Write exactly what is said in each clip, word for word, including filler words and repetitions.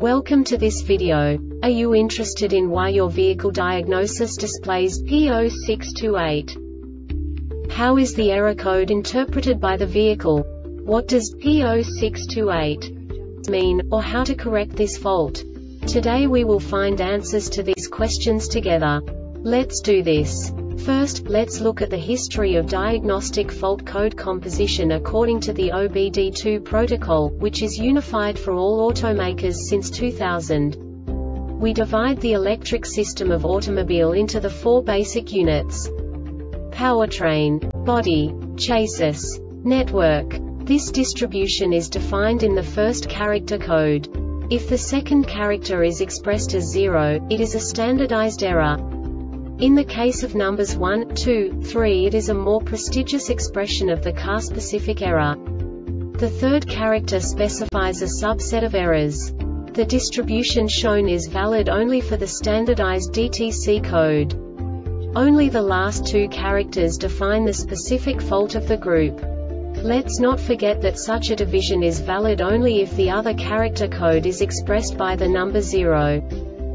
Welcome to this video. Are you interested in why your vehicle diagnosis displays P zero six two eight? How is the error code interpreted by the vehicle? What does P zero six two eight mean, or how to correct this fault? Today we will find answers to these questions together. Let's do this. First, let's look at the history of diagnostic fault code composition according to the O B D two protocol, which is unified for all automakers since two thousand. We divide the electric system of automobile into the four basic units: powertrain, body, chassis, network. This distribution is defined in the first character code. If the second character is expressed as zero, it is a standardized error. In the case of numbers one, two, three, it is a more prestigious expression of the car-specific error. The third character specifies a subset of errors. The distribution shown is valid only for the standardized D T C code. Only the last two characters define the specific fault of the group. Let's not forget that such a division is valid only if the other character code is expressed by the number zero.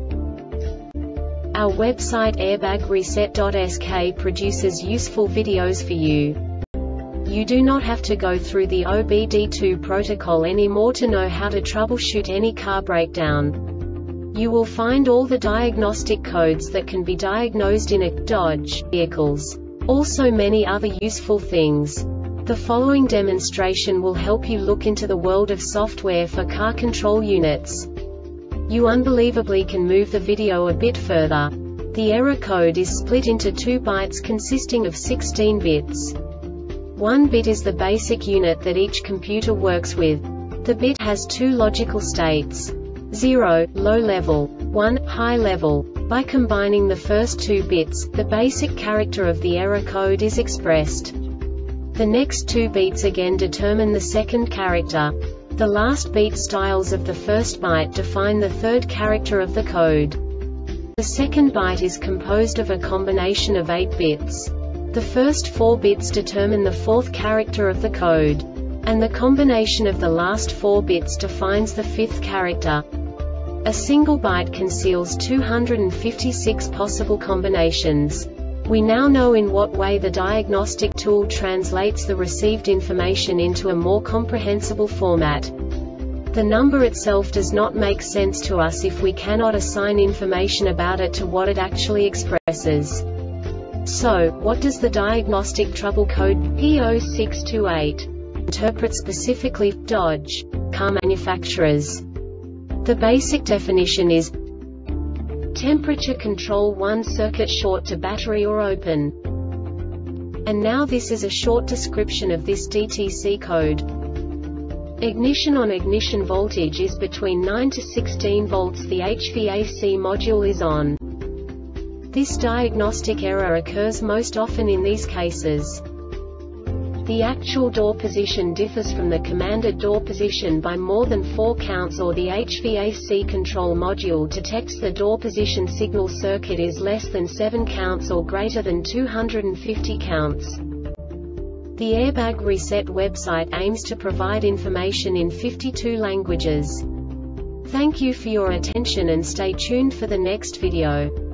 Our website airbag reset dot S K produces useful videos for you. You do not have to go through the O B D two protocol anymore to know how to troubleshoot any car breakdown. You will find all the diagnostic codes that can be diagnosed in a Dodge vehicles. Also many other useful things. The following demonstration will help you look into the world of software for car control units. You unbelievably can move the video a bit further. The error code is split into two bytes consisting of sixteen bits. One bit is the basic unit that each computer works with. The bit has two logical states: zero, low level, one, high level. By combining the first two bits, the basic character of the error code is expressed. The next two beats again determine the second character. The last beat styles of the first byte define the third character of the code. The second byte is composed of a combination of eight bits. The first four bits determine the fourth character of the code. And the combination of the last four bits defines the fifth character. A single byte conceals two hundred fifty-six possible combinations. We now know in what way the diagnostic tool translates the received information into a more comprehensible format. The number itself does not make sense to us if we cannot assign information about it to what it actually expresses. So, what does the diagnostic trouble code P zero six two eight interpret specifically for Dodge car manufacturers? The basic definition is temperature control one circuit short to battery or open. And now this is a short description of this D T C code. Ignition on ignition voltage is between nine to sixteen volts. The H V A C module is on. This diagnostic error occurs most often in these cases. The actual door position differs from the commanded door position by more than four counts, or the H V A C control module detects the door position signal circuit is less than seven counts or greater than two hundred fifty counts. The Airbag Reset website aims to provide information in fifty-two languages. Thank you for your attention and stay tuned for the next video.